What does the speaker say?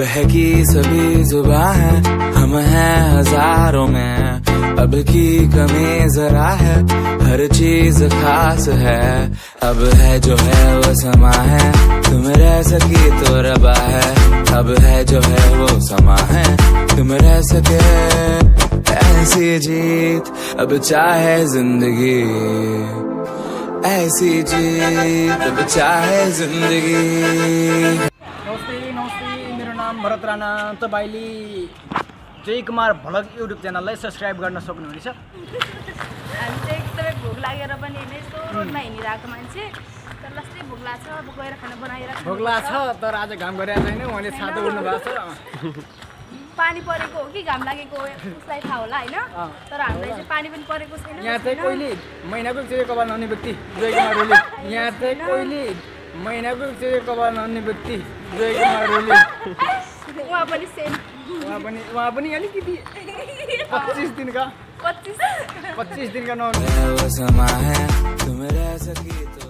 बहकी सभी जुबां है, हम हैं हजारों में, अब की कमी जरा है, हर चीज खास है। अब है जो है वो समा है, तुम रह सकी तो रबा है। अब है जो है वो समा है, तुम रह सके ऐसी जीत, अब चाहे जिंदगी ऐसी जीत, अब चाहे जिंदगी। नमस्ते, मेरो नाम भरत राणा। तपाईले जय कुमार भ्लग युट्युब च्यानललाई सब्स्क्राइब गर्न सक्नुहुनेछ। हामी चाहिँ एकदमै भोक लागेर पनि यस्तो रोडमा हिँडिरहेको मान्छे, तर लास्टै भोक लाग्छ, अब गएर खाना बनाइरहेको भोक लाग्छ तर आज घाम गरिरहेको छैन, उहाँले छातो उड्नु भएको छ। पानी परेको हो कि घाम लागेको हो उसलाई थाहा होला हैन, तर हामीलाई चाहिँ पानी पनि परेको छैन। यहाँ चाहिँ कोइली महिनाको चाहिँ कपाल नहुने व्यक्ति जय कुमार ओली। यहाँ चाहिँ कोइली महिनाको चाहिँ कपाल नहुने व्यक्ति जय कुमार ओली। उहाँ पनि सेम, उहाँ पनि अलिकति 25 दिनका 25 दिनका नहुने।